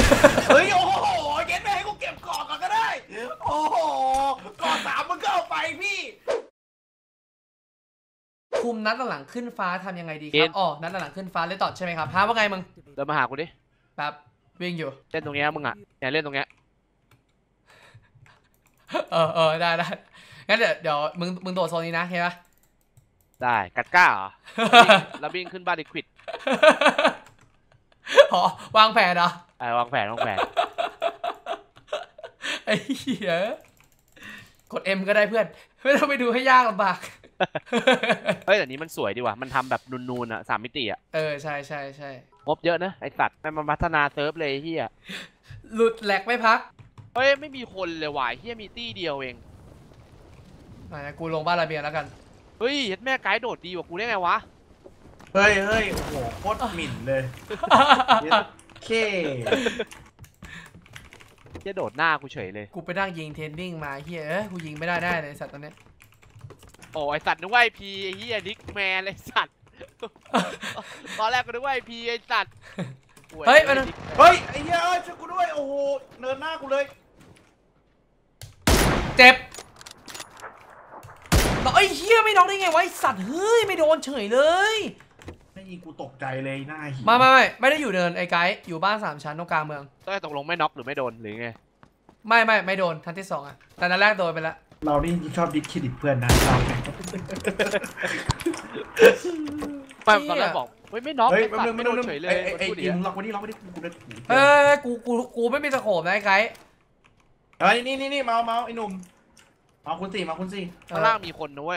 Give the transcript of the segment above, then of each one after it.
เฮ้ยโอ้โหเย็นไม่ให้กูเก็บกล่องก่อนก็ได้โอ้โหกล่อง3มึงก็เอาไปพี่คุมนัดหลังขึ้นฟ้าทำยังไงดีครับอ๋อนัดหลังขึ้นฟ้าเลยต่อใช่ไหมครับฮะว่าไงมึงเดินมาหากูดิแบบวิ่งอยู่เล่นตรงเนี้ยมึงอ่ะอย่าเล่นตรงเนี้ยได้งั้นเดี๋ยวมึงโดดโซนนี้นะเห็นปะได้กัดก้าเหรอแล้ววิ่งขึ้นบ้านลิควิดอ๋อวางแผนเหรอวางแผนไอ้เหี้ยกด M ก็ได้เพื่อนไม่ต้องไปดูให้ยากลำบากเฮ้ยแต่นี้มันสวยดีว่ะมันทำแบบนูนๆอ่ะ3 มิติอ่ะใช่งบเยอะนะไอสัตว์มันพัฒนาเซิร์ฟเลยเฮียหลุดแหลกไม่พักเฮ้ยไม่มีคนเลยว่ะเฮียมีตี้เดียวเองกูลงบ้านระเบียงแล้วกันเฮ้ยแม่ไกด์โดดดีกว่ากูได้ไงวะเฮ้ยโอ้โหโคตรหมิ่นเลยเคจะโดดหน้ากูเฉยเลยกูไปนั่งยิงเทนนิ่งมาเฮียกูยิงไม่ได้เลยสัตว์ตัวเนี้ยโอ้ไอสัตว์นึกว่าไอพีไอเฮียดิกแมนไอสัตว์ตอนแรกก็นึกว่าไอพีไอสัตว์เฮ้ยไอ้เหี้ยช่วยกูด้วยโอ้โหเนินหน้ากูเลยเจ็บไอ้เหี้ยไม่น้องได้ไงวะไอสัตว์เฮ้ยไม่โดนเฉยเลยไม่ยิงกูตกใจเลยหน้าหิวไม่ได้อยู่เนินไอ้ไกด์อยู่บ้าน3 ชั้นตรงกลางเมืองต้องตกลงไม่น็อกหรือไม่โดนหรือไงไม่โดนทันที่2อ่ะแต่นัดแรกโดนไปแล้วเรานี่ชอบดิสเครดิตเพื่อนนะเราตอนแรกบอกไม่น็อกไม่โดนเฉยเลยไอ้ยิงล็อกไว้ดิกูได้กูไม่มีสโคปนะไอ้ไกด์นี่เมาไอ้หนุ่มมาคุณสี่ข้างล่างมีคนนะเว้ย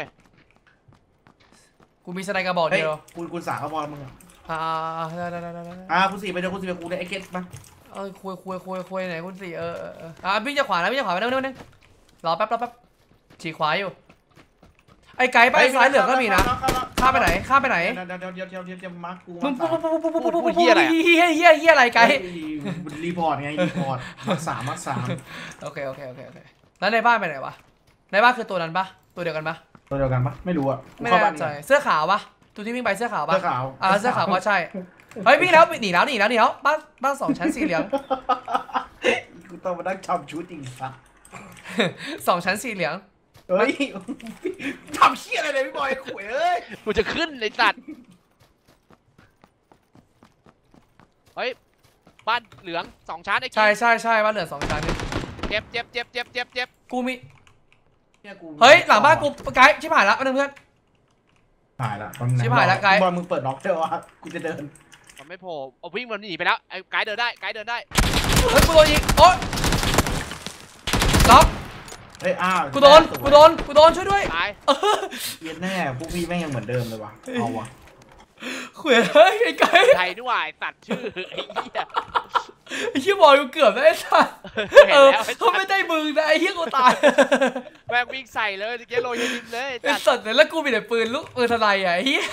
กูมีสไนกระบอกเดียวกูสาเขาบอลมึงได้คุณสี่ไปเดี๋ยวคุณสี่ไปกูได้ไอ้เก็ตมาคุยไหนคุณสี่วิ่งจะขวาไปนึงรอแป๊บฉีกขวาอยู่ไอ้ไกด์ไปซ้ายเหลืองก็มีนะข้ามไปไหนเดี๋ยวมากูมึงเฮียอะไรไกด์รีพอร์ตไงรีพอร์ตมาสามโอเคแล้วในบ้านไปไหนวะในบ้านคือตัวนั้นปะตัวเดียวกันปะไม่รู้อะไม่แน่ใจเสื้อขาวปะตัวที่วิ่งไปเสื้อขาวปะเสื้อขาวก็ใช่เฮ้ยวิ่งแล้วหนีแล้วบ้าน2 ชั้นสีเหลืองกูต้องมานั่งทำชุดอีกสัก 2 ชั้นสีเหลืองเฮ้ยทำเชี่ยอะไรเลยพี่บอยขุยเอ้ยกูจะขึ้นเลยสัตว์เฮ้ยบ้านเหลือง2 ชั้นไอ้ใช่บ้านเหลือง2 ชั้นเจ็บกูมีเฮ้ยหลังบ้านกูไกด์ชิบหายแล้วเพื่อนหายละชิบหายแล้วไกด์บอลมึงเปิดน็อกเจอวะกูจะเดินมันไม่โผล่เอาวิ่งมันหนีไปแล้วไอ้ไกด์เดินได้เฮ้ยกูโดนยิงโอ๊ยล็อกเฮ้ยกูโดนช่วยด้วยตายเย็นแน่พวกพี่แม่งยังเหมือนเดิมเลยวะเอาวะขุยเฮ้ยไอ้ไก่ไทยด้วยสัตว์ชื่อไอ้เหี้ยบอยกูเกือบได้สัตว์เขาไม่ได้มึงนะไอ้เหี้ยกูตายแม่งวิ่งใส่เลยเกโรยิงเลยไอ้สัตว์แล้วกูมีแต่ปืนลูกปืนทนายไอ้เหี้ย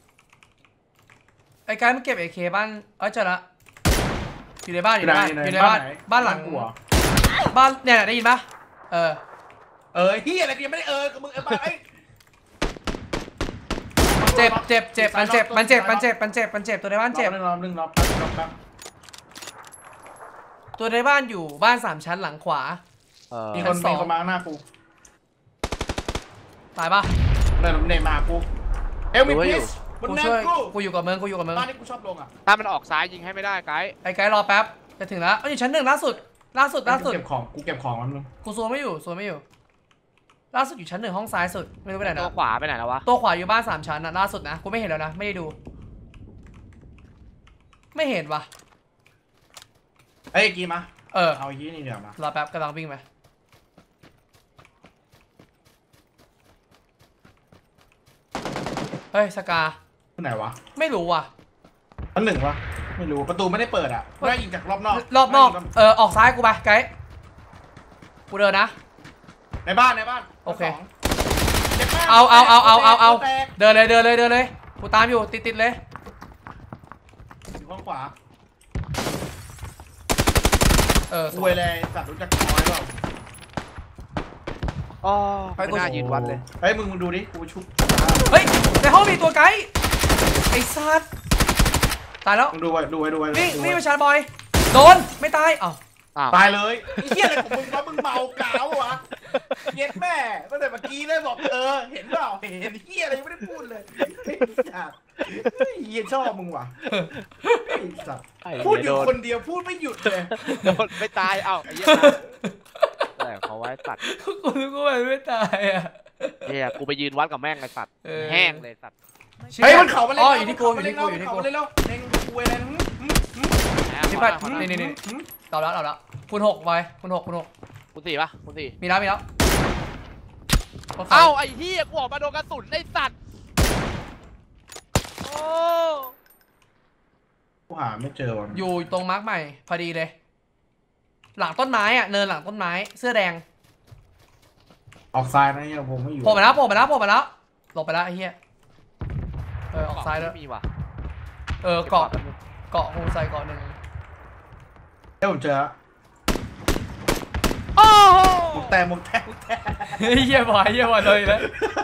ไอ้ไก่มันเก็บAKบ้านเจอละอยู่ในบ้านบ้านหลังบ้านเนี่ยได้ยินปะเฮียอะไรกูยังไม่ได้กับมึงไปเจ็บมันเจ็บตัวในบ้านเจ็บรอบนึงตัวในบ้านอยู่บ้าน3 ชั้นหลังขวามีคนมาหน้ากูตายปะเนี่ยมากูเอลมิพิสกูอยู่กับเมืองบ้านนี้กูชอบลงอ่ะถ้ามันออกซ้ายยิงให้ไม่ได้ไกด์ไอ้ไกด์รอแป๊บจะถึงแล้วอยู่ชั้น 1ล่าสุดเก็บของมันกูโซนไม่อยู่ล่าสุดอยู่ชั้น 1ห้องซ้ายสุดไม่รู้ไปไหนนะตัวขวาไปไหนแล้ววะตัวขวาอยู่บ้าน3 ชั้นนะล่าสุดนะกูไม่เห็นแล้วนะไม่ได้ดูไม่เห็นวะเฮ้ยกี่มาเอายี่นี่เดี๋ยวมารอแป๊บกำลังวิ่งไปเฮ้ยสกาที่ไหนวะไม่รู้ว่ะชั้น 1วะไม่รู้ประตูไม่ได้เปิดอ่ะได้ยิงจากรอบนอกออกซ้ายกูไปไกด์กูเดินนะในบ้านโอเคเอาเดินเลยกูตามอยู่ติดเลยอยู่ข้างขวาสวยเลยสัตว์รู้จักน้อยเปล่าไปกูยืนวัดเลยเฮ้ยมึงดูดิกูชุบเฮ้ยในห้องมีตัวไกด์ไอ้สัตว์ตายแล้วดูไว้นี่ไปชาร์จบอยโดนไม่ตายอ้าวอ้าวตายเลยไอ้เหี้ยอะไรของมึงวะมึงเมากาววะเย็ดแม่ตั้งแต่เมื่อกี้เลยบอกเห็นเปล่าเห็นเหี้ยอะไรยังไม่ได้พูดเลยไอ้สัตว์เหี้ยชอบมึงว่ะไอ้สัตว์ไอ้พูดอเหี้ยยู่โดนคนเดียวพูดไม่หยุดเลยโดนไม่ตายเอ้าไอ้เหี้ยแต่เขาไว้สัตว์กูนึกว่ามันไม่ตายอ่ะเหี้ยกูไปยืนวัดกับแม่งไอ้สัตว์เออแห้งเลยสัตว์เฮ้ยมันเข่ามาเล่นอ๋อแล้วอยู่ที่กูอยู่ที่กูอยู่ที่กูเล่นแล้วเล่นกูเอะไรนะพี่พัดนี่ต่อแล้วคุณ6ไว้คุณ6 คุณสี่ปะคุณสี่มีแล้วเอ้าไอ้เหี้ยกูออกมาโดนกระสุนไอ้สัตว์โอ้กูหาไม่เจอว่ะอยู่ตรงมาร์กใหม่พอดีเลย หลังต้นไม้อ่ะเนินหลังต้นไม้เสื้อแดงออกซ้ายนะเฮียผมไม่อยู่โผล่มาแล้วหลบไปแล้วไอ้เหี้ยออกซ้ายแล้วไม่มีว่ะเกาะโฮมไซเกาะหนึ่งเฮ้ยผมเจอแล้วโอ้โหมุกแต่เหี้ยบ่อยเลยแล้ว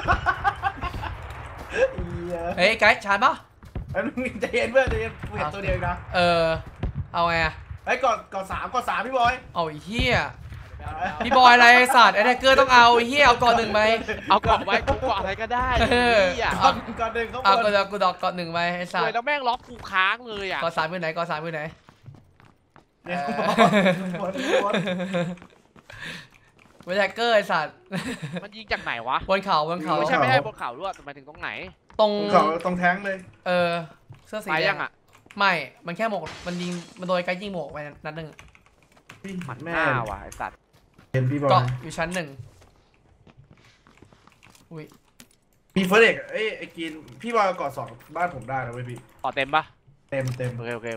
เหี้ยเฮ้ยไกด์ชาร์จปะไอ้มึงใจเย็นเพื่อนใจเย็นกูเห็นตัวเดียวนะเอาไงอะไอ้ก่อนสามพี่บอยเอาไอ้เหี้ยพี่บอยอะไรสัตว์ไอ้แท็กเกอร์ต้องเอาไอ้เหี้ยเอาเกาะหนึ่งไปเอาเกาะไว้กูเกาะอะไรก็ได้ไอ้เหี้ยก่อนเดินเข้าเอากูดอกเกาะหนึ่งไปไอ้สัตเลยว์แล้วแม่งล็อกกูค้างเลยอ่ะเกาะสามมือไหนเกาะสามมือไหนเนี่ยบอลเวทแท็กเกอร์ไอ้สัตว์มันยิงจากไหนวะบนเขาไม่ใช่บนเขาด้วยแต่หมายถึงตรงไหนตรงเขาตรงแท้งเลยเสื้อสีไปแดยัง งอ่ะไม่มันแค่หมกมันยิงมันโดนไกด์ยิงหมกไปนัดหนึ่งมันแม่หน้าว่ะไอ้สัตว์เห็นพี่บอลเกาะอยู่ชั้นหนึ่งอุ้ยมีเฟิร์สเอกไอ้กินพี่บอยก่อนสองบ้านผมได้นะเว้ยพี่เกาะเต็มปะเต็มโอเค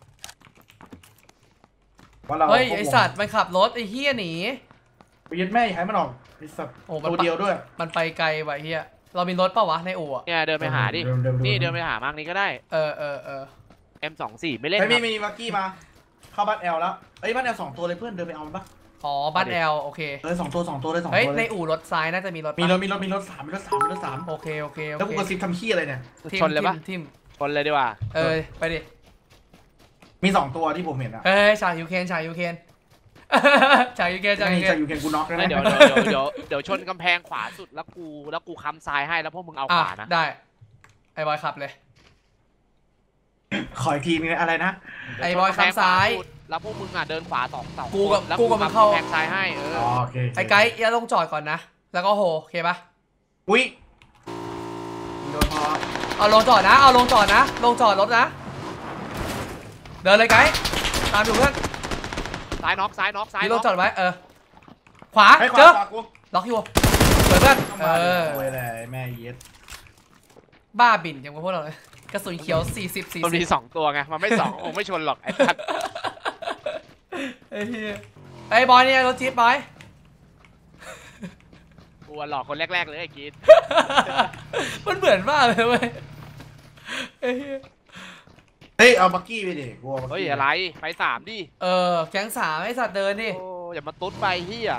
ว่าเราเฮ้ยไอสัตว์มันขับรถไอเฮียหนีไปยึดแม่ให้มันออกไอ้สัตว์โอ้มันตัวเดียวด้วยมันไปไกลว่ะไอ้เฮียเรามีรถเปล่าวะในอู่อะเนี่ยเดินไปหาดิ นี่เดินไปหามากนี้ก็ได้ M24 ไม่เล่นไม่ครับมีมักกี้มา เข้าบ้านแอลแล้วเอ้ยบ้านแอล2 ตัวเลยเพื่อนเดินไปเอามันปะอ๋อบ้านแอลโอเค 2 ตัวเลย2 เฮ้ยตัวในเลยอู่รถซ้ายน่าจะมีรถปะมีรถ3 โอเคแล้วกูกระซิบทำขี้อะไรเนี่ยชนเลยปะทิมชนเลยดีกว่าไปดิมี2 ตัวที่ผมเห็นอะฉากยูเคนฉากยูเคนฉากยูเคนจะอยู่เคนกูน็อกแล้วไม่นะเดี๋ยวชนกำแพงขวาสุดแล้วกูค้ำซ้ายให้แล้วพวกมึงเอาขวานะได้ไอ้บอยขับเลยขออีกทีนึงอะไรนะไอ้บอยค้ำซ้ายแล้วพวกมึงอ่ะเดินขวา2 แล้วกูกับมึงเข้ากำแพงซ้ายให้โอเคไอ้ไกด์อย่าลงจอดก่อนนะแล้วก็โหโอเคปะอุ้ยโดนพอเอาลงจอดนะลงจอดรถนะเดินเลยไกด์ตามอยู่เพื่อนซ้ายน็อกนี่ลงจอดไว้ขวาให้ขเจวาอขวากูล็อกอยู่เปิดเพื่อนเข้ามาโวยเลยแม่เย็ดบ้าบินอย่างพวกเราเลยกระสุนเขียว40 มันมี2 ตัวไงมันไม่2ไม่ชนหรอกไอ้สัตว์ไอ้เหี้ยไอ้บอยเนี่ยรถจี๊ปบอยกูหลอกคนแรกๆเลยไอ้กีดมันเหมือนมากเลยเว้ยไอ้เหี้ยเฮ้ยเอาบักกี้ไปดิกูเฮ้ยอะไรไป3ดิแก๊ง3ไอ้สัตว์เดินดิโอ้อย่ามาตุ๊ดไปเฮีย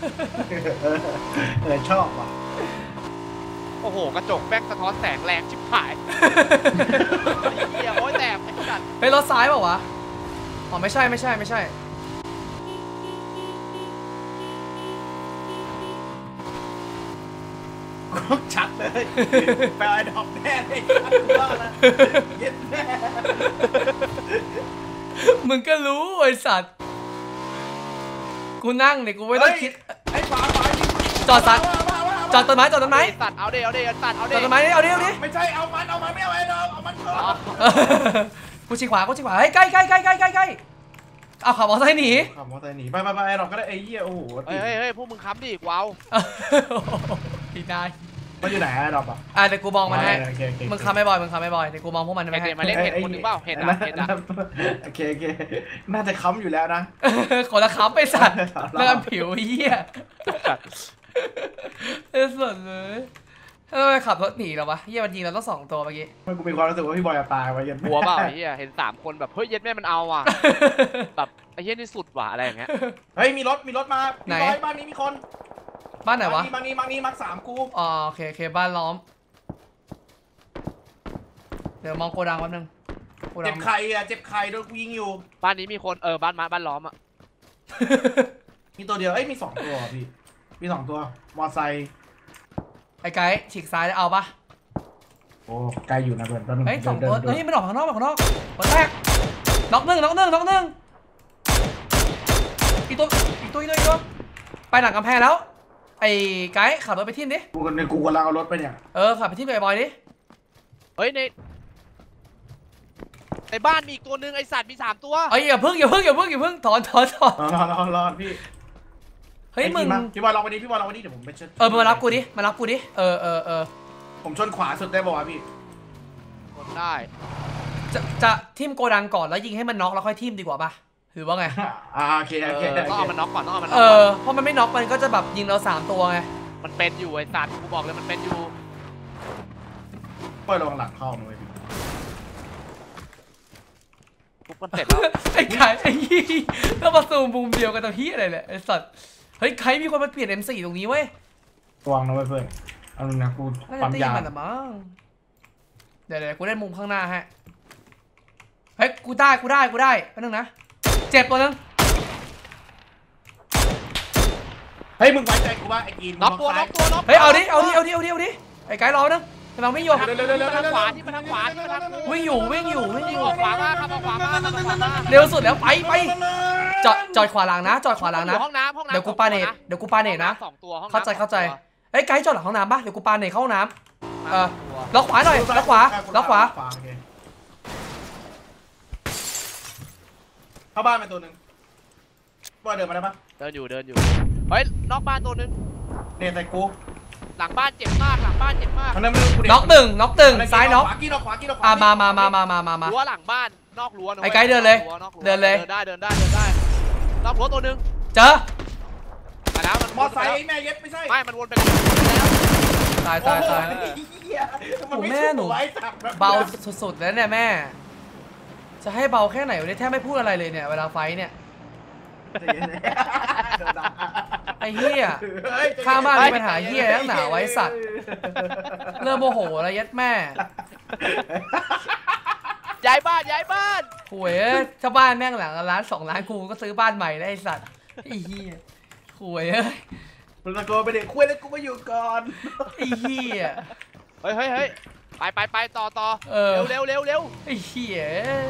ชอบว่ะโอ้โหกระจกแม่งสะท้อนแสงแรงชิบหายเฮียโอ้ยแตกไอ้สัตว์เฮ้ยรถซ้ายเปล่าวะอ๋อไม่ใช่ชัดเลยไปเอาดอกแน่เลยว่านะเย็ดแน่มึงก็รู้ไอ้สัตว์กูนั่งเนี่ยกูไม่ต้องคิดไอ้ฝาจอดต้นไม้ไอ้สัตว์เอาดิสัตว์เอาดิจอดต้นไม้เอาดิไม่ใช่เอามันไม่เอาไอ้เราเอามันเถอะกูชี้ขวาเฮ้ยใกล้เอาขับมอเตอร์ไซค์หนีขับมอเตอร์ไซค์หนีไปไอ้เราก็ได้ไอ้เหี้ยโอ้โหเฮ้ยพวกมึงค้ำดิกูเอาดีนายมันอยู่ไหนไอ้เราอ่ะเดี๋ยวกูมองมันให้โอเคมึงค้ำไม่บ่อยเดี๋ยวกูมองพวกมันเห็ไม่นให้มาเล่นเห็นคนหนึ่งเปล่าเห็นอ่ะโอเคน่าจะค้ำอยู่แล้วนะคนละค้ำไปสัตว์เลื่อนผิวเหี้ยไอ้สัตว์เลยทำไมขับรถหนีเหรอวะเหี้ยมันยิงเราต้อง2 ตัวเมื่อกี้มันกูมีความรู้สึกว่าพี่บอยจะตายไปยันกลัวเปล่าไอ้เหี้ยเห็น3 คนแบบเฮ้ยเย็ดแม่มันเอาอ่ะแบบไอ้เหี้ยนี่สุดว่ะอะไรอย่างเงี้ยเฮ้ยมีรถมาพี่บอยบ้านนี้มีคนบ้านไหนวะมานี่มัก3กูอ๋อโอเคบ้านล้อมเดี๋ยวมองโกดังแป๊บนึงกูเจ็บดำใครอ่ะเจ็บใครโดนกูยิงอยู่บ้านนี้มีคนบ้านล้อมอ่ะมีตัวเดียวเอ้ยมี2ตัวพี่มี2ตัวมอไซค์ไอ้ไกด์ฉีกซ้ายเอาปะโอ้ไกลอยู่นะเพื่อนแป๊บนึงเฮ้ย2 ตัวเดินเฮ้ยมันออกข้างนอกหัวแตกน็อกหนึ่งอีกตัวไปหลังกำแพงแล้วไอ้ไกด์ขับรถไปทิ่มดิกูกำลังเอารถไปเนี่ยขับไปทิ่มกับไอ้บอยดิเฮ้ยในบ้านมีอีกตัวนึงไอสัตว์มี3ตัวเอ้ยอย่าพึ่งถอนรอพี่เฮ้ยมึงพี่บอลลองไปดิพี่บอลลองไปดิเดี๋ยวผมไปเช็ดมารับกูดิผมชนขวาสุดได้ป่าวพี่กดได้จะทิ่มโกดังก่อนแล้วยิงให้มันน็อกแล้วค่อยทิ่มดีกว่าป่ะหรือว่าไงโอเคต้องเอามันน็อกก่อนต้องเอามันน็เออกก่อนเพราะมันไม่น็อกมันก็จะแบบยิงเรา3 ตัวไงมันเป็นอยู่ไอสัตว์กูบอกเลยมันเป็นอยู่ปล่อยลงหลังเข้าหน่อยพี่ทุบมันเสร็จแล้วไอ้ไก่ไอ้ยี่แล้วมาซูมมุมเดียวกันตะพี่อะไรเนี่ยไอ้สัตว์เฮ้ยใครมีคนมาเปลี่ยน M4 ตรงนี้เว้ยระวังนะเพื่อนเอาดูนะกูน่าจะปั๊มตียามันละมั้งเดี๋ยวกูได้มุมข้างหน้าฮะเฮ้ยกูได้แป๊บนึงนะเจ็บตัวนึงเฮ้ยมึงไว้ใจกูว่าไอ้กินน็อกตัวเฮ้ยเอาดิไอ้ไก่รอนึงกำลังวิ่งอยู่ที่มาทางขวาที่มาทางกูวิ่งอยู่ที่ออกขวามาครับออกขวามาเร็วสุดแล้วไปจอดขวาหลังนะห้องน้ำเดี๋ยวกูปาเนตนะ 2 ตัวห้องน้ำเข้าใจเฮ้ยไกด์จอดหลังห้องน้ำป่ะเดี๋ยวกูปาเนตเข้าห้องน้ำ 2 ล็อกขวาหน่อยล็อกขวาเข้าบ้านไปตัวหนึ่งบอยเดินมาได้ปะเดินอยู่เฮ้ยนอกบ้านตัวนึงเนี่ยใส่กูหลังบ้านเจ็บมากน็อกหนึ่งซ้ายน็อกขวากี้น็อกขวามารั้วหลังบ้านนอกรั้วไอ้ไกด์เดินเลยเดินได้นอกรั้วตัวนึงเจอแต่แล้วมันมอไซค์ไอ้แม่เย็ดไม่ใช่ไม่มันวนไปแล้วตายแม่หนูเบาสุดๆแล้วเนี่ยแม่ จะให้เบาแค่ไหนวะเนี่ยแทบไม่พูดอะไรเลยเนี่ยเวลาไฟเนี่ยไอ้เหี้ยข้างบ้านมีปัญหาเหี้ยนักหนาไว้สัตว์เริ่มโมโหแล้วยัดแม่ย้ายบ้านโหยถ้าบ้านแม่งหลังล้าน2 ล้านกูก็ซื้อบ้านใหม่ได้ไอ้สัตว์ไอ้เหี้ยโหยมันตะโกนไปเด็กคุยแล้วกูมาอยู่ก่อนไอ้เหี้ยเฮ้ยไปต่อเร็วไอ้เหี้ย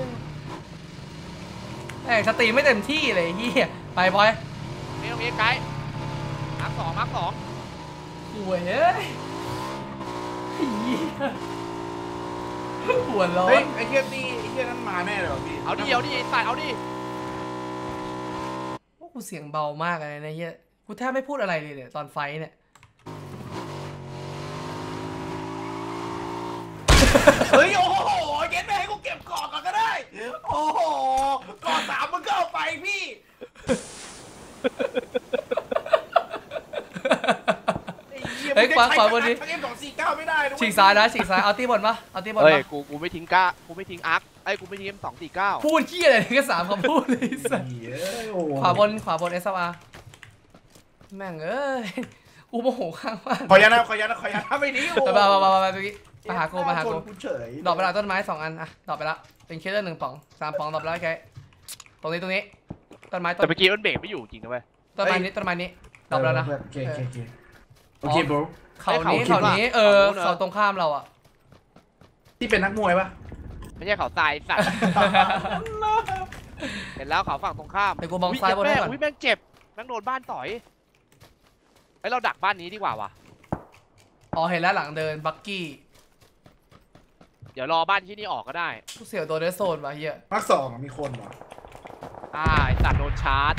ไอ้สตรีมไม่เต็มที่เลยไอ้เหี้ยไปบอยนี่ตรงนี้ไกด์มาร์คสองโหยไอ้เหี้ยหัวร้อเฮ้ยนไอ้เหี้ยนี่ไอ้เหี้ยนั่นมาแน่เลยพี่เอาดิไอ้สัตว์เอาดิพวกกูเสียงเบามากเลยนะเฮียกูแทบไม่พูดอะไรเลยเนี่ยตอนไฟเนี่ยเฮ้ยโอ้โหเย็ดแม่ให้กูเก็บกอดก่อนก็ได้โอ้โหกอด3มึงก็เอาไปพี่เฮ้ยขวาบนนี้ทั้ง M249ไม่ได้ด้วยฉีกซ้ายเอาตีบนปะเอาตีบนเฮ้ยปะกูไม่ทิ้งกูไม่ทิ้งอาร์คกูไม่ทิ้ง249 พูดขี้อะไรเนี่ยแค่3 คำพูดเลยสัสขวาบนSLR แม่งเอ้ยกูโมโหข้างบ้านขอยันนะไม่ดีโอ้มาตรงนี้มาหากูเฉยดอกไปแล้วต้นไม้2 อันอะดอกไปแล้วเป็นเคส1 ป๋อง3 ป๋องดอกไปแล้วแกตรงนี้ต้นไม้ต้แต่นเมื่อกี้มันเบรกไม่อยู่จริงนะเว้ยไม้นี้ดอกไปแล้วนะโอเคบรูเขานี้เขาตรงข้ามเราอะที่เป็นนักมวยปะไม่ใช่เขาทรายสัตว์เห็นแล้วเขาฝั่งตรงข้ามเดี๋ยวกูมองซ้ายบนให้ก่อนแม่งเจ็บแม่งโดนบ้านต่อยไเราดักบ้านนี้ดีกว่าวะอ๋อเห็นแล้วหลังเดินบักกี้เดี๋ยวรอบ้านที่นี่ออกก็ได้กูเสียวตัวเดสโซนว่ะเฮียภาค2มีคนวะไอสัตว์โดนชาร์จ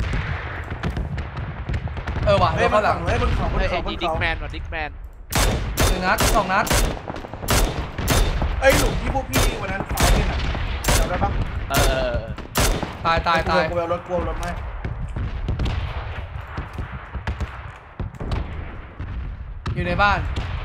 ว่ะเฮ้ยเข้าหลังเฮ้ยมันของไอ้ดิ๊กแมนว่ะดิ๊กแมน 1 นัด 2 นัดเอ้ยหลุมที่พวกพี่วันนั้นไฟเนี่ยนะจำได้ปะตายกลัวรถไหมอยู่ในบ้าน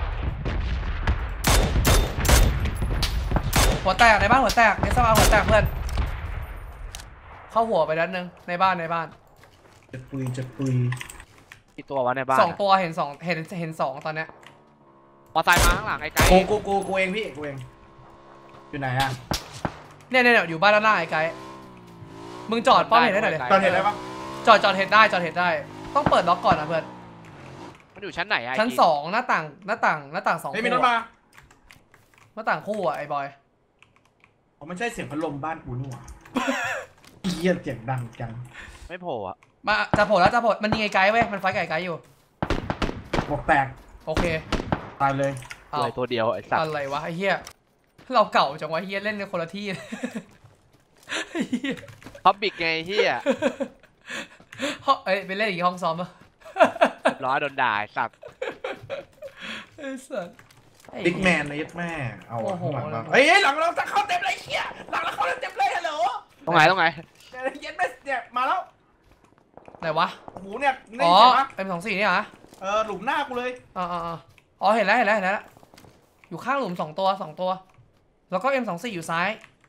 หัวแตกในบ้านหัวแตกเนสมาหัวแตกเพื่อนเข้าหัวไปนัดนึงในบ้านจะปุยกี่ตัววะในบ้าน 2 ตัวเห็น2ตอนเนี้ยมอไซค์มาข้างหลังไอ้ไกด์กูเองพี่กูเองอยู่ไหนอะเนี่ยอยู่บ้านด้านหน้าไอ้ไกด์มึงจอดป้อมเห็นได้หน่อยเลยตอนเห็นได้ปะจอดเห็นได้ต้องเปิดล็อกก่อนนะเพื่อนมันอยู่ชั้นไหนอะชั้น2หน้าต่าง2 ไม่มีรถมาหน้าต่างคู่อ่ะไอ้บอยผมไม่ใช่เสียงพัดลมบ้านกูนี่หว่าเยี่ยเสียงดังจังไม่โผล่อะมาจะโผล่มันยิงไอ้ไกด์เว้ยมันไฟกับไอ้ไกด์อยู่หมวกแตกโอเคตายเลยเอาเลยตัวเดียวไอ้สัตว์อะไรวะไอ้เหี้ยเราเก่าจังวะเหี้ยเล่นในคนละที่พับบิกไงเฮียเอ้ยไปเล่นอีกห้องซ้อมปะเรียบร้อยโดนด่าไอ้สัตว์ไอ้สัสบิ๊กแมนนะยัดแม่เอาโอ้โหข้างหลังมาเฮ้ยหลังเราจะเข้าเต็มเลยเฮียหลังเราเข้าเต็มเลยฮัลโหลตรงไหนยัดแม่เนี่ยมาแล้วไหนวะโอ้โหเนี่ยได้อ๋อยินเสียงปะ M24นี่เหรอหลุมหน้ากูเลยอ๋อเห็นแล้วอยู่ข้างหลุม2 ตัวแล้วก็ M24อยู่ซ้าย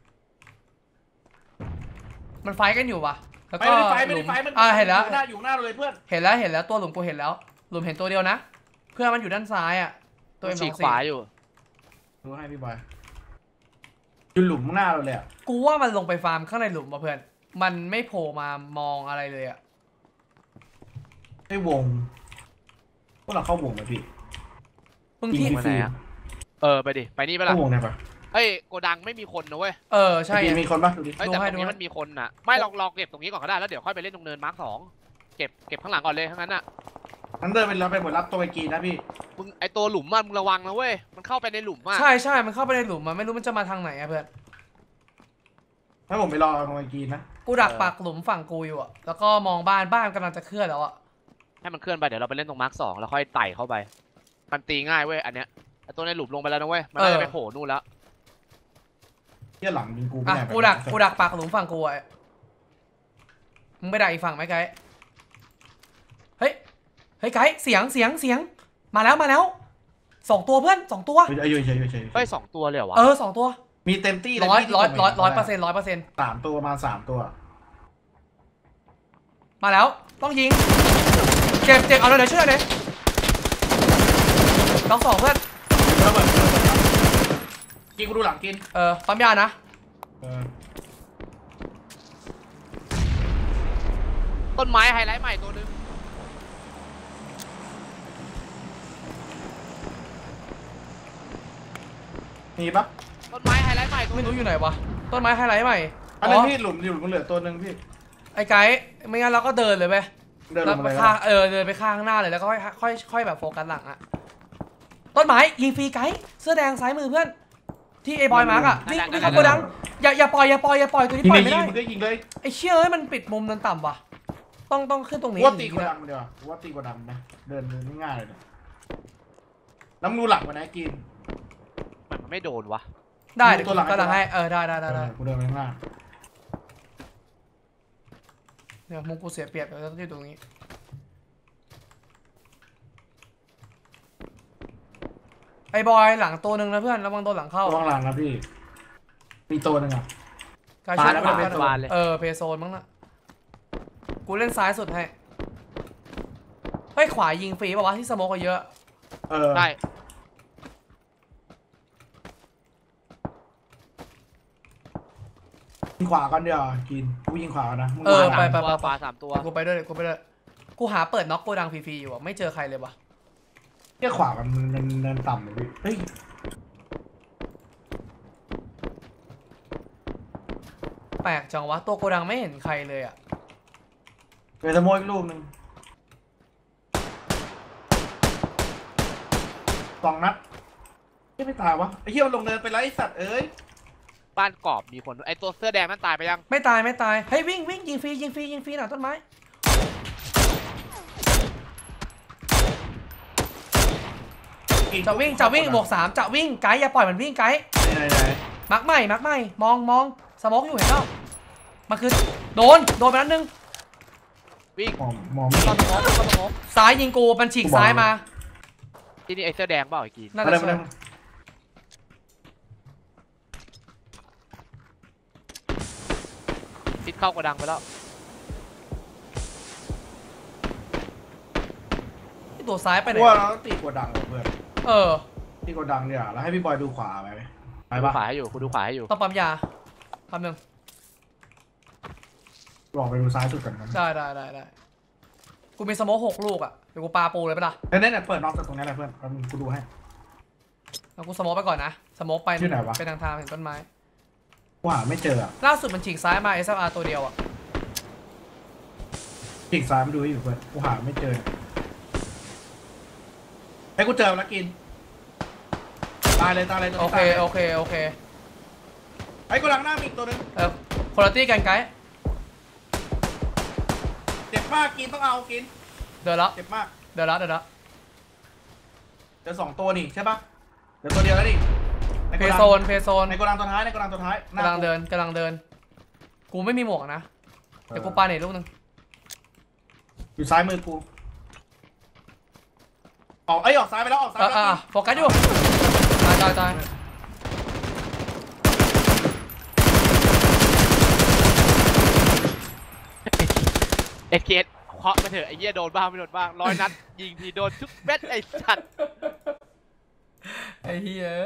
มันไฟกันอยู่ปะแล้วก็ไม่ได้ไฟมันเห็นแล้วอยู่หน้าเลยเพื่อนเห็นแล้วตัวหลุมกูเห็นแล้วหลุมเห็นตัวเดียวนะเพื่อนมันอยู่ด้านซ้ายอ่ะตัวฉีก M24 ขวาอยู่ดูให้พี่บอยอยู่หลุมหน้าเราเลยอ่ะกูว่ามันลงไปฟาร์มข้างในหลุมป่ะเพื่อนมันไม่โผล่มามองอะไรเลยอ่ะให้วงพวกเราเข้าวงไหมพี่มึงที่ไปไหนอะ ไปดิไปนี่ไปละเข้าวงไหนปะเฮ้ยโกดังไม่มีคนนะเว้ยใช่มีคนปะดูดิเฮ้ยแต่ตรงนี้มันมีคนน่ะไม่ลองเก็บตรงนี้ก่อนก็ได้แล้วเดี๋ยวค่อยไปเล่นตรงเนินมาร์ค2เก็บข้างหลังก่อนเลยทั้งนั้นน่ะงั้นเดินไปเราไปหมดรับตัวไอ้กีนะพี่มึงไอตัวหลุมมึงระวังนะเว้ยมันเข้าไปในหลุมอ่ะใช่มันเข้าไปในหลุมมันไม่รู้มันจะมาทางไหนอะเพื่อนให้ผมไปรอตรงไอ้กีนะกูดักปากหลุมฝั่งกูอยู่อะแล้วก็มองบ้านกำลังจะเคลื่อนแล้วอะให้มันเคลื่อนไปเดี๋ยวเราไปเล่นตรงมาร์ค2แล้วค่อยไต่เข้าไปมันตีง่ายเว้ยอันเนี้ยไอตัวในหลุมลงไปแล้วนะเว้ยมันน่าจะไปโผล่นู่นแล้วเที่ยหลังยิงกูอ่ะไม่กูดักปากหลุมฝั่งกูอะมึงไปดักอีกฝั่งไหมไกด์เฮ้ยไกด์เสียงมาแล้ว2 ตัวเพื่อน2 ตัวเฉยเฮ้ย2 ตัวเลยเหรอวะ 2 ตัวมีเต็มที่เลย 100% 3 ตัวประมาณ3 ตัวมาแล้วต้องยิงเจ็บเอาเลยเดี๋ยวช่วยเลยล็อก2เพื่อนระเบิดกินกูดูหลังกินปั๊มยานะต้นไม้ไฮไลท์ใหม่ตัวนึงมีปะต้นไม้ไฮไลท์ใหม่ตัวไม่นึรู้งอยู่ไหนวะต้นไม้ไฮไลท์ใหม่อันนั้นพี่หลุมเหลือตัวนึงพี่ไอ้ไกด์ไม่งั้นเราก็เดินเลยไปเดินลแล้วงไปมาเลยข้างเดินไปข้างหน้าเลยแล้วก็ค่อยแบบโฟกัสหลังอะต้นไม้ยิงฟรีไกด์เสื้อแดงซ้ายมือเพื่อนที่ไอ้บอยมาร์กอะวิ่งเข้าโกดังอย่าปล่อยตัวนี้ยิงปล่เลอยยไม่ได้มึงก็ยิงเลยไอ้เชี่ยเอ้ยมันปิดมุมเดินต่ำว่ะต้องขึ้นตรงนี้ว่าตีกดังเดียวว่าตีกดังนะเดินง่ายเลยน้ำงูหลังมานะกินมันไม่โดนวะได้เดี๋ยวกูก็จะให้ได้กูเดินไปข้างหน้าเดี๋ยวมุมกูเสียเปรียบเดี๋ยวต้องอยู่ตรงนี้ไอ้บอยหลังตัวหนึ่งนะเพื่อนระวังโดนหลังเข้าระวังหลังนะพี่มีตัวนึงอ่ะการช่วยปาแล้วเพื่อนบานเลยเพย์โซนมั้งนะกูเล่นซ้ายสุดให้เฮ้ยขวายิงฟรีป่าวะที่สโมกเยอะได้ยิงขวากันเดี๋ยวกินกูยิงขวานะมึงไปปลา3 ตัวกูไปด้วยกูหาเปิดน็อกโกดังฟรีๆอยู่อะไม่เจอใครเลยวะเที่ยขวามันเนินต่ำเลยพี่เฮ้ยแปลกจังวะตัวโกดังไม่เห็นใครเลยอะเวทโมยอีกลูกนึง2 นัดไม่ตายวะไอ้เหี้ยมันลงเนินไปแล้วไอ้สัตว์เอ้ยบ้านกรอบมีคนไอตัวเสื้อแดงนั่นตายไปยังไม่ตายเฮ้ยวิ่งยิงฟรีหน่อยต้นไม้จะวิ่งบวก3จะวิ่งไกด์อย่าปล่อยมันวิ่งไกด์ไหนมักใหม่มองสโมกอยู่เห็นเปล่ามันคือโดนไปนัดนึงวิ่งมองเข้าสมองซ้ายยิงกูมันฉีกซ้ายมาที่นี่ไอเสื้อแดงเปล่าไอ้กินนั่นมาแหเลยละมาเลยติดเข้ากระดังไปแล้วตัวซ้ายไปไหนว่าเราต้องตีกดังเพื่อน ตีกดังเดี๋ยวแล้วให้พี่บอยดูขวาไปปะขวาให้อยู่คุณดูขวาให้อยู่ต้องปั๊มยาแป๊บนึงบอกไปดูซ้ายสุดก่อนครับได้กูมีสโมก6 ลูกอ่ะเดี๋ยวกูปาปูเลยปะล่ะเนี่ยเปิดนอกจากตรงนี้แหละเพื่อนเอากูดูให้แล้วกูสโมกไปก่อนนะสโมกไปที่ไหนวะไปทางเห็นต้นไม้กูหาไม่เจออะล่าสุดมันฉีกซ้ายมา SLR ตัวเดียวอ่ะอีกซ้ายมาดูให้อยู่เพื่อนกูหาไม่เจอไอ้กูเจอแล้วกินตายเลยโอเคไอ้กูหลังหน้ามีอีกตัวนึงคุณภาพกันไกด์เจ็บมากกินต้องเอากินเดินแล้วเจ็บมากเดี๋ยวเจอ2 ตัวนี่ใช่ปะเดี๋ยวตัวเดียวแล้วดิเพย์โซนในโกดังตัวท้ายหน้ากำลังเดินกูไม่มีหมวกนะเดี๋ยวกูปาเน็ตลูกนึงอยู่ซ้ายมือกูออกซ้ายไปแล้วออกซ้ายไปแล้วโฟกัสอยู่ตายเอ็ดเคสเคาะไปเถอะไอ้เหี้ยโดนบ้างไม่โดนบ้าง100 นัดยิงทีโดนทุกเม็ดไอ้สัตว์ไอ้เหี้ย